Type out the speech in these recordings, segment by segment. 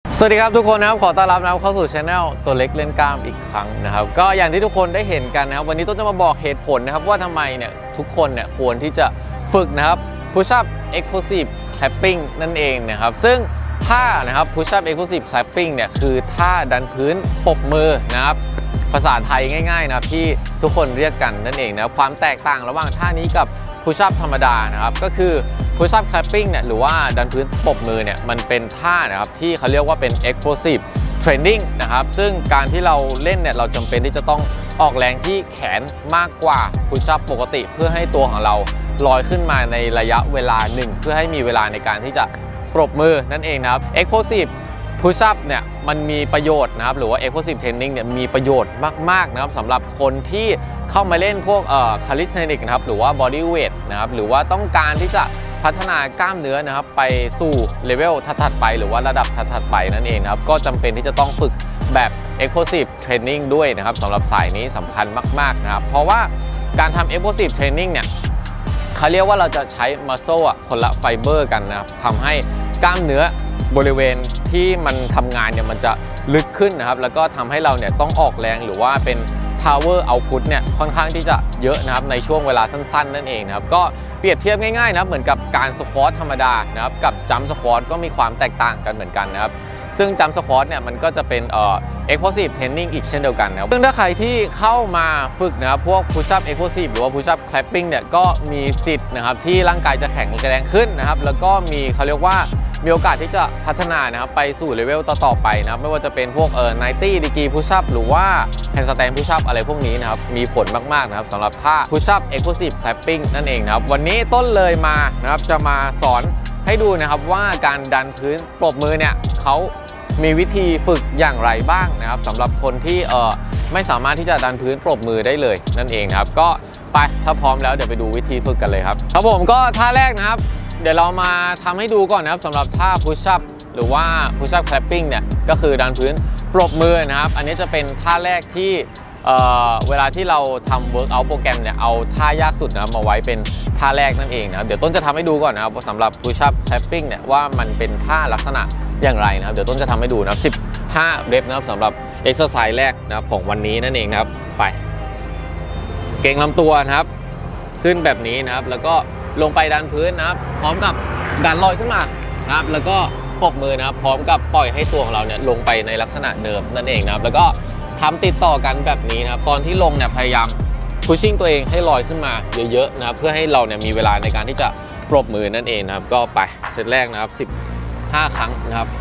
สวัสดีครับทุกคนนะครับขอต้อนรับนะครับเข้าสู่ช anel ตัวเล็กเล่นกล้ามอีกครั้งนะครับก็อย่างที่ทุกคนได้เห็นกันนะครับวันนี้ต้นจะมาบอกเหตุผลนะครับว่าทำไมเนี่ยทุกคนเนี่ยควรที่จะฝึกนะครับ push up explosive clapping นั่นเองนะครับซึ่งท่านะครับ push up explosive clapping เนี่ยคือท่าดันพื้นปรบมือนะครับภาษาไทยง่ายๆนะครับที่ทุกคนเรียกกันนั่นเองนะครับความแตกต่างระหว่างท่านี้กับ push up ธรรมดานะครับก็คือ push up clapping เนี่ยหรือว่าดันพื้นปรบมือเนี่ยมันเป็นท่านะครับที่เขาเรียกว่าเป็น explosive training นะครับซึ่งการที่เราเล่นเนี่ยเราจำเป็นที่จะต้องออกแรงที่แขนมากกว่า push up ปกติเพื่อให้ตัวของเราลอยขึ้นมาในระยะเวลาหนึ่งเพื่อให้มีเวลาในการที่จะปรบมือนั่นเองนะครับ explosive push up เนี่ยมันมีประโยชน์นะครับหรือว่า explosive training เนี่ยมีประโยชน์มากๆนะครับสำหรับคนที่เข้ามาเล่นพวกcalisthenics นะครับหรือว่า body weight นะครับหรือว่าต้องการที่จะพัฒนากล้ามเนื้อนะครับไปสู่เลเวลถัดๆไปหรือว่าระดับถัดๆไปนั่นเองนะครับก็จำเป็นที่จะต้องฝึกแบบ explosive training ด้วยนะครับสำหรับสายนี้สำคัญมากๆนะครับเพราะว่าการทำ explosive training เนี่ยเขาเรียกว่าเราจะใช้ muscle คนละไฟเบอร์กันนะครับทำให้กล้ามเนื้อบริเวณที่มันทำงานเนี่ยมันจะลึกขึ้นนะครับแล้วก็ทำให้เราเนี่ยต้องออกแรงหรือว่าเป็น power output เนี่ยค่อนข้างที่จะเยอะนะครับในช่วงเวลาสั้นๆนั่นเองนะครับก็เปรียบเทียบง่ายๆนะครับเหมือนกับการสควอตธรรมดานะครับกับจัมป์สควอตก็มีความแตกต่างกันเหมือนกันนะครับซึ่งจัมป์สควอตเนี่ยมันก็จะเป็นexplosive training อีกเช่นเดียวกันนะครับซึ่งถ้าใครที่เข้ามาฝึกนะครับพวก push up explosive หรือว่า push up clapping เนี่ยก็มีสิทธิ์นะครับที่ร่างกายจะแข็งแรงขึ้นนะครับแล้วก็มีเขาเรียกว่ามีโอกาสที่จะพัฒนานะครับไปสู่เลเวลต่อๆไปนะครับไม่ว่าจะเป็นพวก90 degree push up หรือว่า handstand push up อะไรพวกนี้นะครับมีผลมากๆนะครับสำหรับท่า push up explosive clapping นั่นเองนะครับวันนี้ต้นเลยมานะครับจะมาสอนให้ดูนะครับว่าการดันพื้นปรบมือเนี่ยเขามีวิธีฝึกอย่างไรบ้างนะครับสำหรับคนที่ไม่สามารถที่จะดันพื้นปรบมือได้เลยนั่นเองนะครับก็ไปถ้าพร้อมแล้วเดี๋ยวไปดูวิธีฝึกกันเลยครับครับผมก็ท่าแรกนะครับเดี๋ยวเรามาทำให้ดูก่อนนะครับสำหรับท่า push up หรือว่า push up clapping เนี่ยก็คือดันพื้นปรบมือนะครับอันนี้จะเป็นท่าแรกที่เวลาที่เราทำ workout โปรแกรมเนี่ยเอาท่ายากสุดนะมาไว้เป็นท่าแรกนั่นเองนะครับเดี๋ยวต้นจะทำให้ดูก่อนนะครับสำหรับ push up clapping เนี่ยว่ามันเป็นท่าลักษณะอย่างไรนะครับเดี๋ยวต้นจะทำให้ดูนะครับ15เรปนะครับสำหรับ exercise แรกนะครับของวันนี้นั่นเองนะครับไปเก่งลำตัวนะครับขึ้นแบบนี้นะครับแล้วก็ลงไปดันพื้นนะครับพร้อมกับดันลอยขึ้นมานะครับแล้วก็ปรบมือนะครับพร้อมกับปล่อยให้ตัวของเราเนี่ยลงไปในลักษณะเดิมนั่นเองนะครับแล้วก็ทำติดต่อกันแบบนี้นะครับตอนที่ลงเนี่ยพยายาม pushing ตัวเองให้ลอยขึ้นมาเยอะๆนะครับเพื่อให้เราเนี่ยมีเวลาในการที่จะปรบมือนั่นเองนะครับก็ไปเซตแรกนะครับ15 ครั้งนะครับ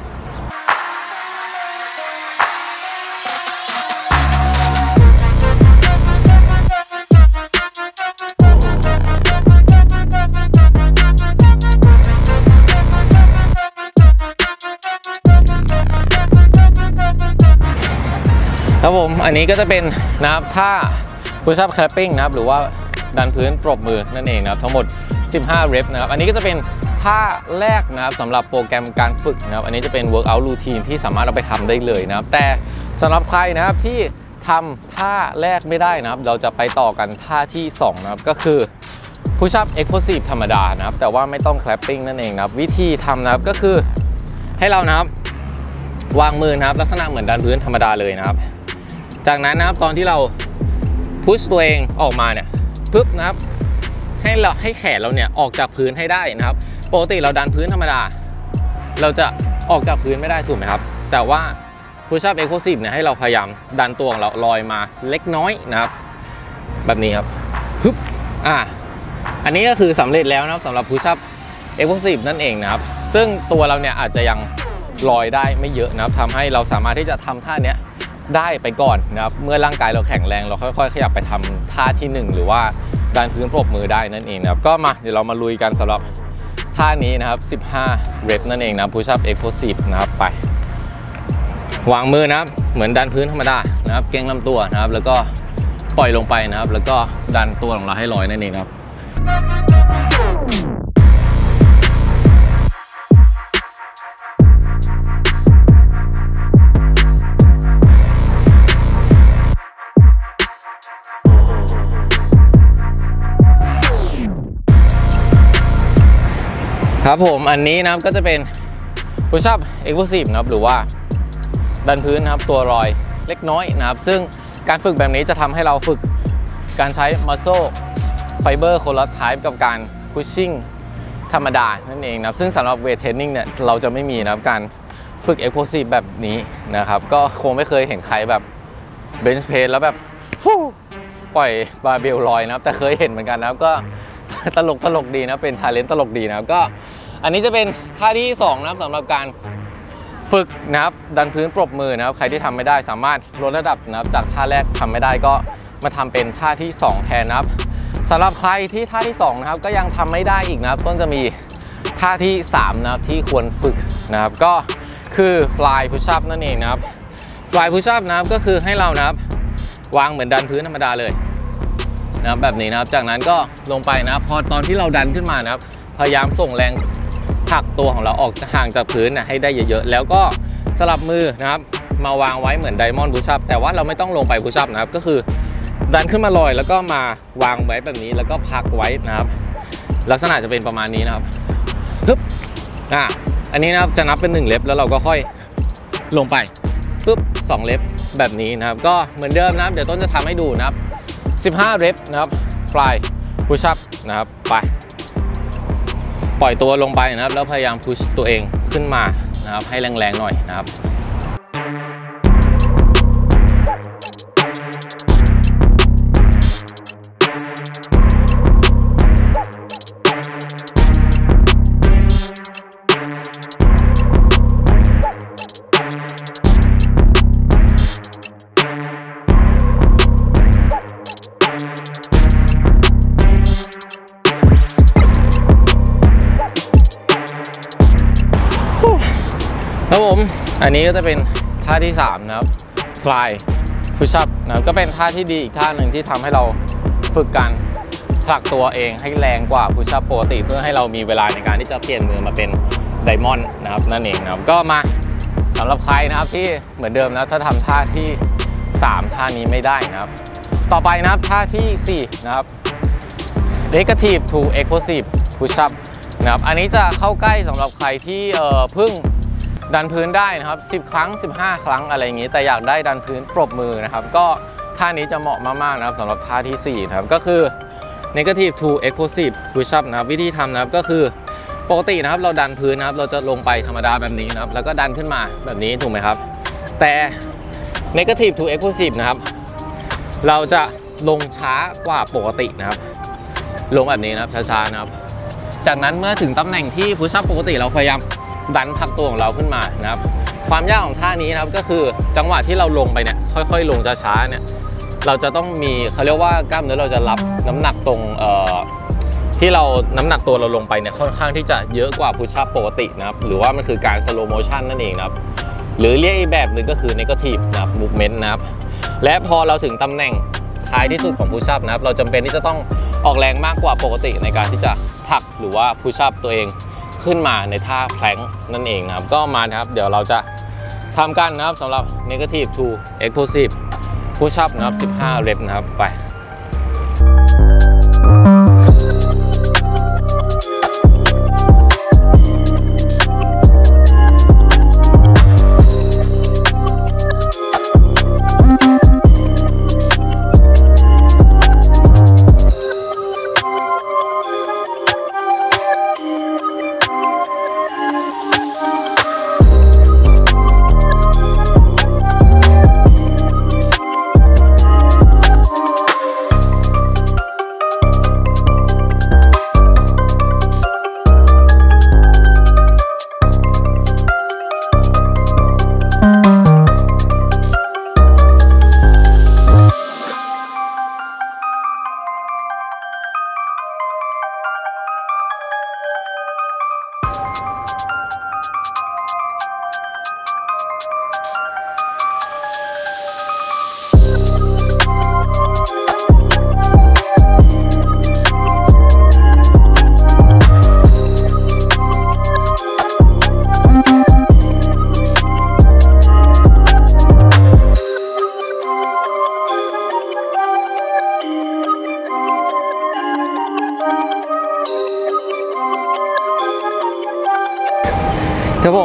ครับผมอันนี้ก็จะเป็นนะครับท่า push up clapping นะครับหรือว่าดันพื้นปรบมือนั่นเองนะครับทั้งหมด15เรปนะครับอันนี้ก็จะเป็นท่าแรกนะครับสำหรับโปรแกรมการฝึกนะครับอันนี้จะเป็น workout routine ที่สามารถเอาไปทำได้เลยนะครับแต่สำหรับใครนะครับที่ทำท่าแรกไม่ได้นะครับเราจะไปต่อกันท่าที่2นะครับก็คือ push up explosive ธรรมดานะครับแต่ว่าไม่ต้อง clapping นั่นเองนะครับวิธีทำนะครับก็คือให้เรานะครับวางมือนะครับลักษณะเหมือนดันพื้นธรรมดาเลยนะครับจากนั้นนะครับตอนที่เราพุชตัวเองออกมาเนี่ยปึ๊บนะครับให้แขนเราเนี่ยออกจากพื้นให้ได้นะครับปกติเราดันพื้นธรรมดาเราจะออกจากพื้นไม่ได้ถูกไหมครับแต่ว่า push up explosive เนี่ยให้เราพยายามดันตัวของเราลอยมาเล็กน้อยนะครับแบบนี้ครับปึ๊บอันนี้ก็คือสำเร็จแล้วนะครับสำหรับ push up explosive นั่นเองนะครับซึ่งตัวเราเนี่ยอาจจะยังลอยได้ไม่เยอะนะครับทำให้เราสามารถที่จะทำท่านี้ได้ไปก่อนนะครับเมื่อร่างกายเราแข็งแรงเราค่อยๆขยับไปทำท่าที่1หรือว่าดันพื้นปรบมือได้นั่นเองนะครับก็มาเดี๋ยวเรามาลุยกันสำหรับท่านี้นะครับ15เรปนั่นเองนะ push up explosive นะครับไปวางมือนะครับเหมือนดันพื้นธรรมดานะครับเกร็งลำตัวนะครับแล้วก็ปล่อยลงไปนะครับแล้วก็ดันตัวของเราให้ลอยนั่นเองครับครับผมอันนี้นะครับก็จะเป็นพุชอัพเอ็กซ์โพซีฟนะครับหรือว่าดันพื้นนะครับตัวรอยเล็กน้อยนะครับซึ่งการฝึกแบบนี้จะทำให้เราฝึกการใช้ muscle fiber คนละ type กับการ pushing ธรรมดานั่นเองนะครับซึ่งสำหรับเวทเทรนนิ่งเนี่ยเราจะไม่มีนะครับการฝึก explosive แบบนี้นะครับก็คงไม่เคยเห็นใครแบบ bench press แล้วแบบปล่อยบาร์เบลลอยนะครับแต่เคยเห็นเหมือนกันนะครับก็ตลกดีนะเป็น challenge ตลกดีนะครับก็อันนี้จะเป็นท่าที่2นะครับสำหรับการฝึกนะครับดันพื้นปรบมือนะครับใครที่ทำไม่ได้สามารถลดระดับนะครับจากท่าแรกทำไม่ได้ก็มาทำเป็นท่าที่2แทนนะครับสำหรับใครที่ท่าที่2นะครับก็ยังทำไม่ได้อีกนะครับต้นจะมีท่าที่3นะครับที่ควรฝึกนะครับก็คือ fly push up นั่นเองนะครับ fly push up นะครับก็คือให้เรานะครับวางเหมือนดันพื้นธรรมดาเลยนะครับแบบนี้นะครับจากนั้นก็ลงไปนะครับพอตอนที่เราดันขึ้นมานะครับพยายามส่งแรงผลักตัวของเราออกห่างจากพื้นนะให้ได้เยอะๆแล้วก็สลับมือนะครับมาวางไว้เหมือนไดมอนด์พุชอัพแต่ว่าเราไม่ต้องลงไปพุชอัพนะครับก็คือดันขึ้นมาลอยแล้วก็มาวางไว้แบบนี้แล้วก็พักไว้นะครับลักษณะจะเป็นประมาณนี้นะครับปึ๊บอันนี้นะครับจะนับเป็น1เล็บแล้วเราก็ค่อยลงไปปึ๊บ2เล็บแบบนี้นะครับก็เหมือนเดิมนะครับเดี๋ยวต้นจะทำให้ดูนะครับ15เล็บนะครับ fly push up นะครับไปปล่อยตัวลงไปนะครับแล้วพยายามพุชตัวเองขึ้นมานะครับให้แรงๆหน่อยนะครับครับผมอันนี้ก็จะเป็นท่าที่3นะครับ fly push up นะครับก็เป็นท่าที่ดีอีกท่าหนึ่งที่ทำให้เราฝึกการผลักตัวเองให้แรงกว่า push up ปกติเพื่อให้เรามีเวลาในการที่จะเปลี่ยนมือมาเป็นไดมอนด์นะครับนั่นเองนะครับก็มาสำหรับใครนะครับที่เหมือนเดิมนะถ้าทำท่าที่3ท่านี้ไม่ได้นะครับต่อไปนะครับท่าที่4นะครับ negative to explosive push up นะครับอันนี้จะเข้าใกล้สำหรับใครที่เพิ่งดันพื้นได้นะครับ10 ครั้ง 15 ครั้งอะไรอย่างนี้แต่อยากได้ดันพื้นปรบมือนะครับก็ท่านี้จะเหมาะมากๆนะครับสำหรับท่าที่4นะครับก็คือ negative to explosive push up นะครับวิธีทำนะครับก็คือปกตินะครับเราดันพื้นนะครับเราจะลงไปธรรมดาแบบนี้นะครับแล้วก็ดันขึ้นมาแบบนี้ถูกไหมครับแต่ negative to explosive นะครับเราจะลงช้ากว่าปกตินะครับลงแบบนี้นะครับช้าๆนะครับจากนั้นเมื่อถึงตำแหน่งที่ push up ปกติเราพยายามดันพักตัวของเราขึ้นมานะครับความยากของท่านี้นะครับก็คือจังหวะที่เราลงไปเนี่ยค่อยๆลงช้าๆเนี่ยเราจะต้องมีเขาเรียกว่ากล้ามเนื้อเราจะรับน้ำหนักตรงที่เราน้ำหนักตัวเราลงไปเนี่ยค่อนข้างที่จะเยอะกว่าพุชอัพปกตินะครับหรือว่ามันคือการสโลว์โมชั่นนั่นเองนะครับหรือเรียกอีกแบบหนึ่งก็คือ negative นะครับมูฟเมนต์นะครับและพอเราถึงตำแหน่งท้ายที่สุดของพุชอัพนะครับเราจำเป็นที่จะต้องออกแรงมากกว่าปกติในการที่จะผลักหรือว่าพุชอัพตัวเองขึ้นมาในท่าแพลงนั่นเองนะครับก็มานะครับเดี๋ยวเราจะทำกันนะครับสำหรับ negative to explosive push up นะครับ15 เรปนะครับไป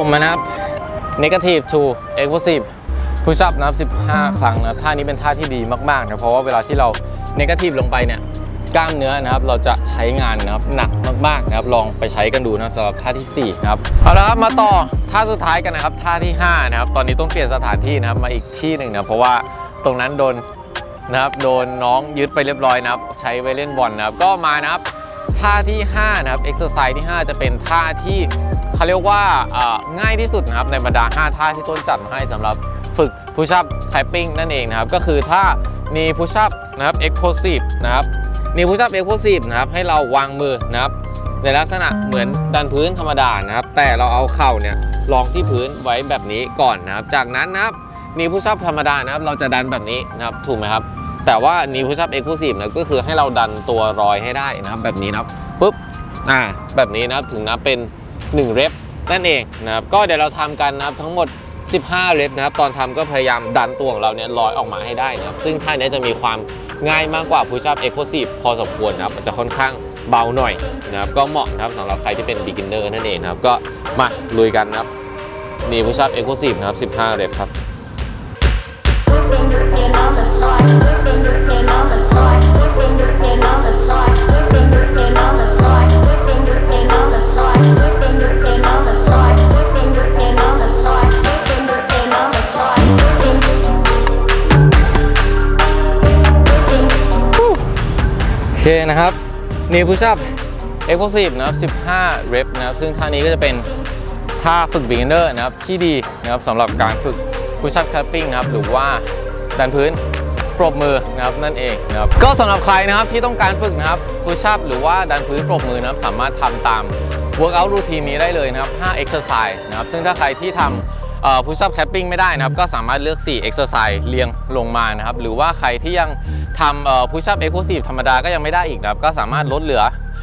มานะครับ negative to explosive push up นะครับ15 ครั้งนะท่านี้เป็นท่าที่ดีมากๆนะเพราะว่าเวลาที่เรา negative ลงไปเนี่ยกล้ามเนื้อนะครับเราจะใช้งานนะครับหนักมากๆนะครับลองไปใช้กันดูนะสำหรับท่าที่4นะครับเอาละครับมาต่อท่าสุดท้ายกันนะครับท่าที่5นะครับตอนนี้ต้องเปลี่ยนสถานที่นะครับมาอีกที่หนึ่งนะเพราะว่าตรงนั้นโดนน้องยึดไปเรียบร้อยนะครับใช้ไว้เล่นบอลนะครับก็มานะครับท่าที่5นะครับ exercise ที่5จะเป็นท่าที่เขาเรียกว่าง่ายที่สุดนะครับในบรรดา5ท่าที่ต้นจัดมาให้สำหรับฝึก push up clapping นั่นเองนะครับก็คือท่า knee push up นะครับ explosive นะครับknee push up explosive นะครับให้เราวางมือนะครับในลักษณะเหมือนดันพื้นธรรมดานะครับแต่เราเอาเข่าเนี่ยรองที่พื้นไว้แบบนี้ก่อนนะครับจากนั้นนะครับknee push up ธรรมดานะครับเราจะดันแบบนี้นะครับถูกไหมครับแต่ว่าknee push up explosive นะก็คือให้เราดันตัวรอยให้ได้นะครับแบบนี้นะครับปุ๊บแบบนี้นะครับถึงนับเป็น1เรปนั่นเองนะครับก็เดี๋ยวเราทำกันนะครับทั้งหมด15เรปนะครับตอนทำก็พยายามดันตัวของเราเนี่ยลอยออกมาให้ได้นะครับซึ่งท่านี้จะมีความง่ายมากกว่า push up explosive พอสมควรนะครับมันจะค่อนข้างเบาหน่อยนะครับก็เหมาะนะครับสำหรับใครที่เป็น beginner นั่นเองนะครับก็มาลุยกันนะครับknee push up explosive นะครับ15เรปครับโอเคนะครับ knee push up explosive นะครับ15 rep นะครับซึ่งท่านี้ก็จะเป็นท่าฝึก beginner นะครับที่ดีนะครับสำหรับการฝึก push up clapping นะครับหรือว่าดันพื้นปรบมือนะครับนั่นเองนะครับก็สำหรับใครนะครับที่ต้องการฝึกนะครับ push up หรือว่าดันพื้นปรบมือนะครับสามารถทำตาม workout routine นี้ได้เลยนะครับ5 exercise นะครับซึ่งถ้าใครที่ทำpush up clapping ไม่ได้นะครับก็สามารถเลือก4 exercise เรียงลงมานะครับหรือว่าใครที่ยังทำpush up explosive ธรรมดาก็ยังไม่ได้อีกนะครับก็สามารถลดเหลือ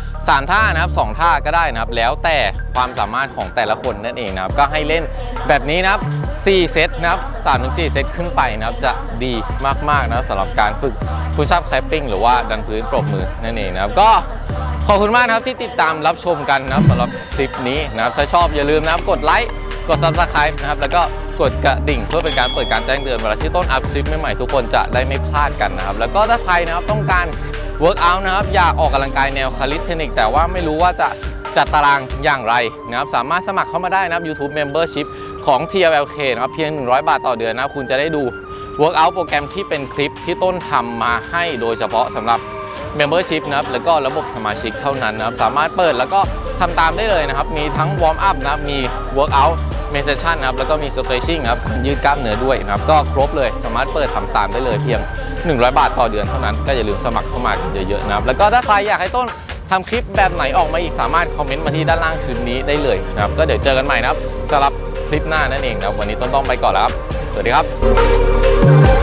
3 ท่านะครับ2 ท่าก็ได้นะครับแล้วแต่ความสามารถของแต่ละคนนั่นเองนะครับก็ให้เล่นแบบนี้นะครับ4 เซตนะครับ 3-4 เซตขึ้นไปนะครับจะดีมากๆนะสำหรับการฝึก push up clapping หรือว่าดันพื้นปรบมือนั่นเองนะครับก็ขอบคุณมากนะครับที่ติดตามรับชมกันนะครับสำหรับคลิปนี้นะครับถ้าชอบอย่าลืมนะครับกดไลค์กด Subscribe นะครับแล้วก็กดกระดิ่งเพื่อเป็นการเปิดการแจ้งเตือนเวลาที่ต้นอัพคลิปใหม่ๆทุกคนจะได้ไม่พลาดกันนะครับแล้วก็ถ้าใครนะครับต้องการ workout นะครับอยากออกกำลังกายแนวคาลิสเทนิกแต่ว่าไม่รู้ว่าจะจัดตารางอย่างไรนะครับสามารถสมัครเข้ามาได้นะครับ YouTube Membership ของ TLK นะครับเพียง100 บาทต่อเดือนนะครับคุณจะได้ดู workout โปรแกรมที่เป็นคลิปที่ต้นทำมาให้โดยเฉพาะสำหรับ Membership นะครับแล้วก็ระบบสมาชิกเท่านั้นนะครับสามารถเปิดแล้วก็ทำตามได้เลยนะครับมีทั้ง warm up นะครับมี workout main session นะครับแล้วก็มี stretching นะครับยืดกล้ามเนื้อด้วยนะครับก็ครบเลยสามารถเปิดทำตามได้เลยเพียง100 บาทต่อเดือนเท่านั้นก็อย่าลืมสมัครเข้ามากันเยอะๆนะครับแล้วก็ถ้าใครอยากให้ต้นทำคลิปแบบไหนออกมาอีกสามารถคอมเมนต์มาที่ด้านล่างคลิปนี้ได้เลยนะครับก็เดี๋ยวเจอกันใหม่นะครับสำหรับคลิปหน้านั่นเองนะครับวันนี้ต้นต้องไปก่อนแล้วครับสวัสดีครับ